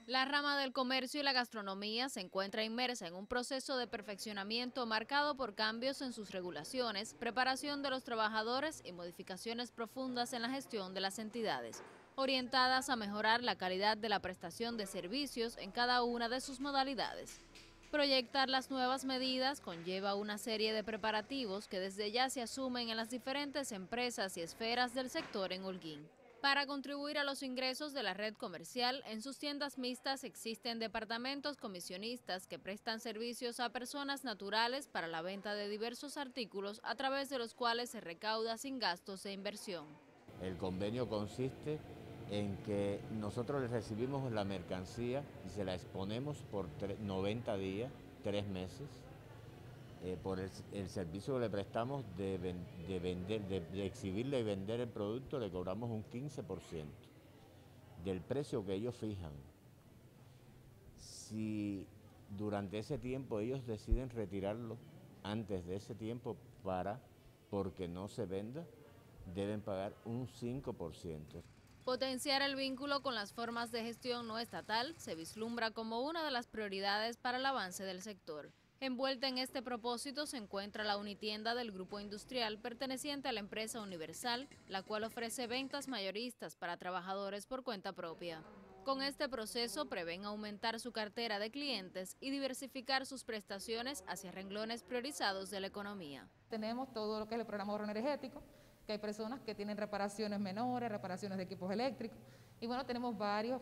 La rama del comercio y la gastronomía se encuentra inmersa en un proceso de perfeccionamiento marcado por cambios en sus regulaciones, preparación de los trabajadores y modificaciones profundas en la gestión de las entidades, orientadas a mejorar la calidad de la prestación de servicios en cada una de sus modalidades. Proyectar las nuevas medidas conlleva una serie de preparativos que desde ya se asumen en las diferentes empresas y esferas del sector en Holguín. Para contribuir a los ingresos de la red comercial, en sus tiendas mixtas existen departamentos comisionistas que prestan servicios a personas naturales para la venta de diversos artículos a través de los cuales se recauda sin gastos de inversión. El convenio consiste en que nosotros les recibimos la mercancía y se la exponemos por 90 días, 3 meses, por el servicio que le prestamos de exhibirle y vender el producto. Le cobramos un 15% del precio que ellos fijan. Si durante ese tiempo ellos deciden retirarlo antes de ese tiempo porque no se venda, deben pagar un 5%. Potenciar el vínculo con las formas de gestión no estatal se vislumbra como una de las prioridades para el avance del sector. Envuelta en este propósito se encuentra la unitienda del Grupo Industrial perteneciente a la empresa Universal, la cual ofrece ventas mayoristas para trabajadores por cuenta propia. Con este proceso prevén aumentar su cartera de clientes y diversificar sus prestaciones hacia renglones priorizados de la economía. Tenemos todo lo que es el programa de ahorro energético, que hay personas que tienen reparaciones menores, reparaciones de equipos eléctricos, y bueno, tenemos varios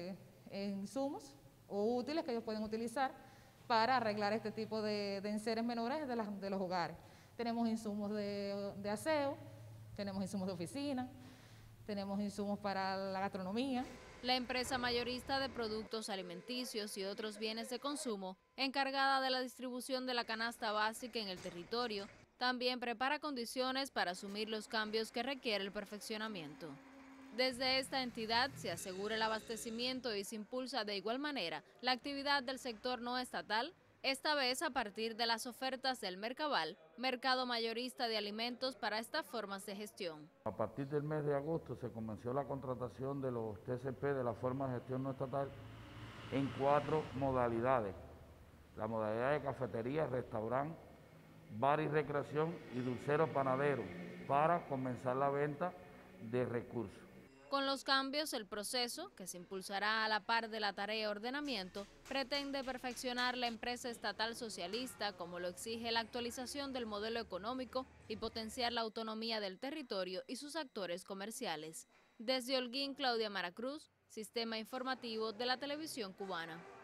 insumos o útiles que ellos pueden utilizar para arreglar este tipo de enseres menores de los hogares. Tenemos insumos de aseo, tenemos insumos de oficina, tenemos insumos para la gastronomía. La empresa mayorista de productos alimenticios y otros bienes de consumo, encargada de la distribución de la canasta básica en el territorio, también prepara condiciones para asumir los cambios que requiere el perfeccionamiento. Desde esta entidad se asegura el abastecimiento y se impulsa de igual manera la actividad del sector no estatal, esta vez a partir de las ofertas del Mercaval, mercado mayorista de alimentos para estas formas de gestión. A partir del mes de agosto se comenzó la contratación de los TCP de la forma de gestión no estatal en 4 modalidades. La modalidad de cafetería, restaurante, bar y recreación y dulcero panadero para comenzar la venta de recursos. Con los cambios, el proceso, que se impulsará a la par de la tarea de ordenamiento, pretende perfeccionar la empresa estatal socialista, como lo exige la actualización del modelo económico y potenciar la autonomía del territorio y sus actores comerciales. Desde Holguín, Claudia Maracruz, Sistema Informativo de la Televisión Cubana.